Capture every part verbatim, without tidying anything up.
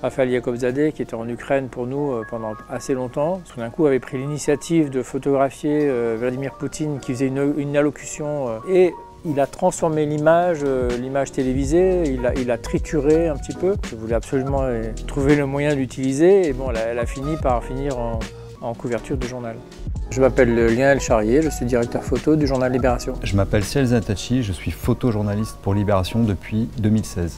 Raphaël Yakobzadeh, qui était en Ukraine pour nous pendant assez longtemps, tout d'un coup avait pris l'initiative de photographier Vladimir Poutine qui faisait une, une allocution et il a transformé l'image, l'image télévisée, il a, il a trituré un petit peu. Je voulais absolument trouver le moyen d'utiliser et bon, elle a, elle a fini par finir en, en couverture de journal. Je m'appelle Lionel Charrier, je suis directeur photo du journal Libération. Je m'appelle Ciel Zatachi, je suis photojournaliste pour Libération depuis deux mille seize.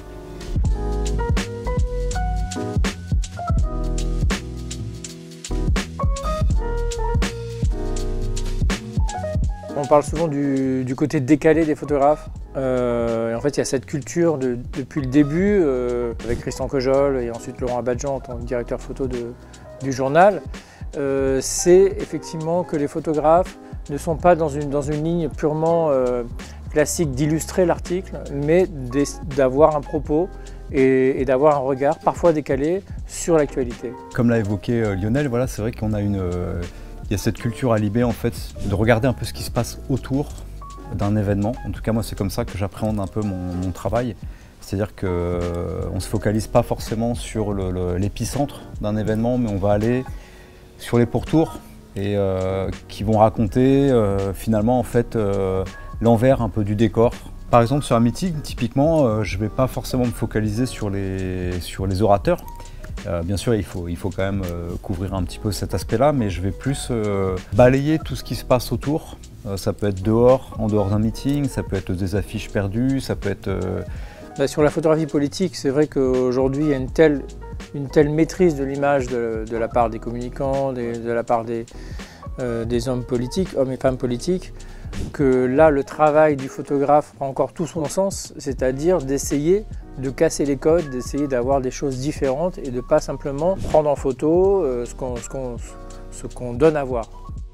On parle souvent du, du côté décalé des photographes. Euh, et en fait, il y a cette culture de, depuis le début, euh, avec Christian Cojol et ensuite Laurent Abadjan en tant que directeur photo de, du journal. Euh, c'est effectivement que les photographes ne sont pas dans une, dans une ligne purement euh, classique d'illustrer l'article, mais d'avoir un propos et, et d'avoir un regard parfois décalé sur l'actualité. Comme l'a évoqué euh, Lionel, voilà, c'est vrai qu'on a une... Euh, il y a cette culture à Libé en fait, de regarder un peu ce qui se passe autour d'un événement. En tout cas, moi, c'est comme ça que j'appréhende un peu mon, mon travail. C'est-à-dire qu'on euh, ne se focalise pas forcément sur l'épicentre d'un événement, mais on va aller sur les pourtours et euh, qui vont raconter euh, finalement en fait euh, l'envers un peu du décor. Par exemple, sur un meeting, typiquement, euh, je ne vais pas forcément me focaliser sur les, sur les orateurs. Euh, bien sûr, il faut, il faut quand même euh, couvrir un petit peu cet aspect-là, mais je vais plus euh, balayer tout ce qui se passe autour. Euh, ça peut être dehors, en dehors d'un meeting, ça peut être des affiches perdues, ça peut être... Euh... Bah, sur la photographie politique, c'est vrai qu'aujourd'hui, il y a une telle, une telle maîtrise de l'image de, de la part des communicants, des, de la part des, euh, des hommes politiques, hommes et femmes politiques, que là, le travail du photographe prend encore tout son sens, c'est-à-dire d'essayer de casser les codes, d'essayer d'avoir des choses différentes et de ne pas simplement prendre en photo euh, ce qu'on ce qu'on, ce qu'on donne à voir.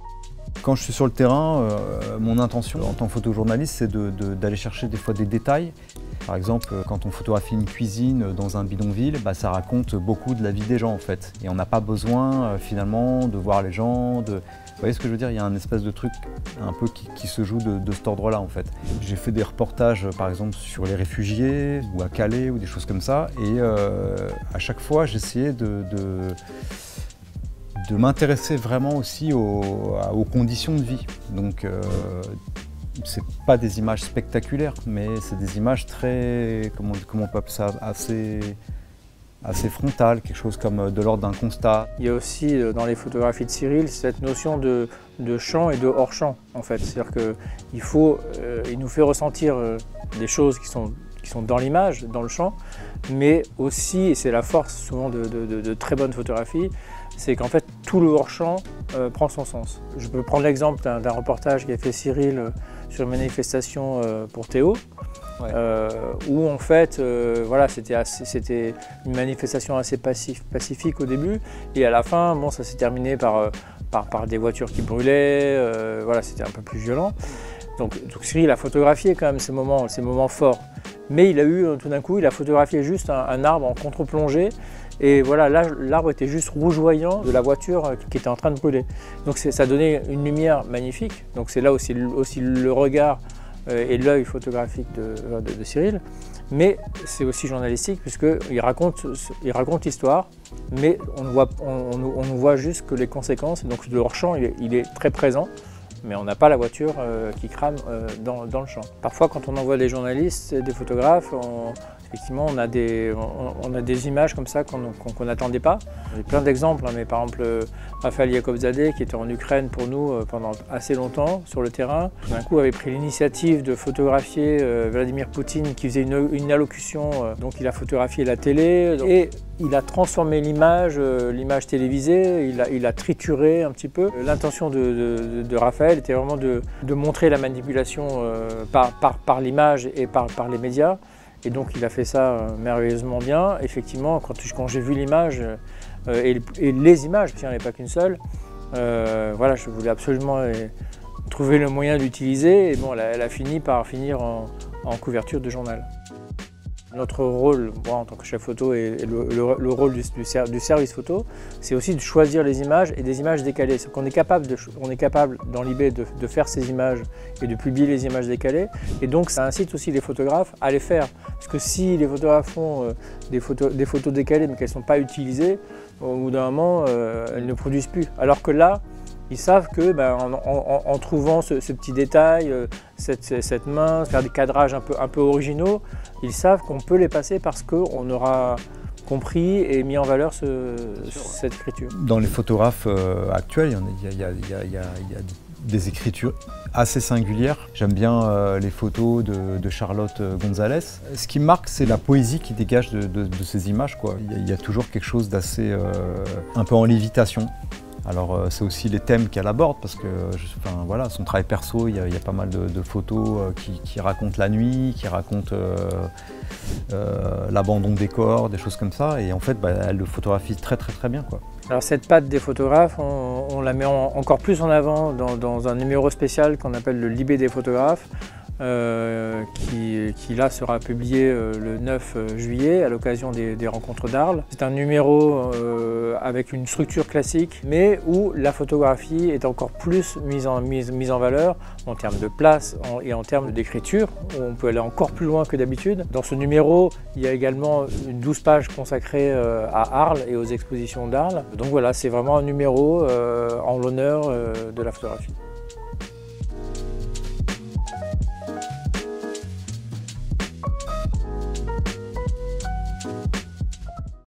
Quand je suis sur le terrain, euh, mon intention en tant que photojournaliste, c'est d'aller de, de, chercher des fois des détails. Par exemple, quand on photographie une cuisine dans un bidonville, bah, ça raconte beaucoup de la vie des gens en fait. Et on n'a pas besoin euh, finalement de voir les gens, de... Vous voyez ce que je veux dire? Il y a un espèce de truc un peu qui, qui se joue de, de cet ordre-là en fait. J'ai fait des reportages par exemple sur les réfugiés ou à Calais ou des choses comme ça. Et euh, à chaque fois, j'essayais de, de, de m'intéresser vraiment aussi aux, aux conditions de vie. Donc, euh, c'est pas des images spectaculaires, mais c'est des images très, comment, comment on peut appeler ça, assez, assez frontales, quelque chose comme de l'ordre d'un constat. Il y a aussi dans les photographies de Cyril cette notion de, de champ et de hors-champ en fait. C'est-à-dire qu'il faut, euh, il nous fait ressentir euh, des choses qui sont, qui sont dans l'image, dans le champ, mais aussi, et c'est la force souvent de, de, de, de très bonnes photographies, c'est qu'en fait tout le hors-champ euh, prend son sens. Je peux prendre l'exemple d'un reportage qu'a fait Cyril euh, sur une manifestation euh, pour Théo, ouais. euh, où en fait euh, voilà, c'était une manifestation assez pacif, pacifique au début, et à la fin bon, ça s'est terminé par, euh, par, par des voitures qui brûlaient, euh, voilà, c'était un peu plus violent. Donc, donc Cyril a photographié quand même ces moments, ces moments forts, mais il a eu tout d'un coup, il a photographié juste un, un arbre en contre-plongée. Et voilà, là, l'arbre était juste rougeoyant de la voiture qui était en train de brûler. Donc ça donnait une lumière magnifique. Donc c'est là aussi, aussi le regard et l'œil photographique de, de, de Cyril. Mais c'est aussi journalistique puisqu'il raconte, il raconte l'histoire, mais on ne voit, on, on, on voit juste que les conséquences. Donc le hors-champ, il, il est très présent, mais on n'a pas la voiture euh, qui crame euh, dans, dans le champ. Parfois, quand on envoie des journalistes et des photographes, on, effectivement, on a, des, on, on a des images comme ça qu'on qu'on n'attendait pas. J'ai plein d'exemples, hein, mais par exemple, Raphaël Yakobzadeh, qui était en Ukraine pour nous euh, pendant assez longtemps sur le terrain, tout d'un coup avait pris l'initiative de photographier euh, Vladimir Poutine qui faisait une, une allocution, euh, donc il a photographié la télé, et il a transformé l'image, euh, l'image télévisée, il a, il a trituré un petit peu. L'intention de, de, de Raphaël était vraiment de, de montrer la manipulation euh, par, par, par l'image et par, par les médias. Et donc il a fait ça euh, merveilleusement bien. Effectivement, quand, quand j'ai vu l'image euh, et, et les images, parce qu'il n'y en avait pas qu'une seule, euh, voilà, je voulais absolument euh, trouver le moyen d'utiliser. Et bon, elle a, elle a fini par finir en, en couverture de journal. Notre rôle, moi en tant que chef photo et le, le, le rôle du, du, du service photo, c'est aussi de choisir les images et des images décalées. C'est qu'on est capable, de, on est capable dans l'I B de, de faire ces images et de publier les images décalées. Et donc ça incite aussi les photographes à les faire. Parce que si les photographes font euh, des, photos, des photos décalées mais qu'elles ne sont pas utilisées, au bout d'un moment, euh, elles ne produisent plus. Alors que là, ils savent que ben, en, en, en trouvant ce, ce petit détail, euh, cette, cette main, faire des cadrages un peu, un peu originaux, ils savent qu'on peut les passer parce qu'on aura compris et mis en valeur ce, cette écriture. Dans les photographes euh, actuels, il y, y, y, y, y a des écritures assez singulières. J'aime bien euh, les photos de, de Charlotte Gonzalez. Ce qui me marque, c'est la poésie qui dégage de, de, de ces images, quoi. Il y, y a toujours quelque chose d'assez euh, un peu en lévitation. Alors euh, c'est aussi les thèmes qu'elle aborde parce que je, enfin, voilà, son travail perso, il y, y a pas mal de, de photos euh, qui, qui racontent la nuit, qui racontent euh, euh, l'abandon des corps, des choses comme ça. Et en fait, bah, elle le photographie très très très bien, quoi. Alors cette patte des photographes, on, on la met en, encore plus en avant dans, dans un numéro spécial qu'on appelle le Libé des photographes. Euh, qui, qui là sera publié euh, le neuf juillet à l'occasion des, des rencontres d'Arles. C'est un numéro euh, avec une structure classique mais où la photographie est encore plus mise en, mise, mise en valeur en termes de place en, et en termes d'écriture. On peut aller encore plus loin que d'habitude. Dans ce numéro, il y a également une douze pages consacrées euh, à Arles et aux expositions d'Arles. Donc voilà, c'est vraiment un numéro euh, en l'honneur euh, de la photographie.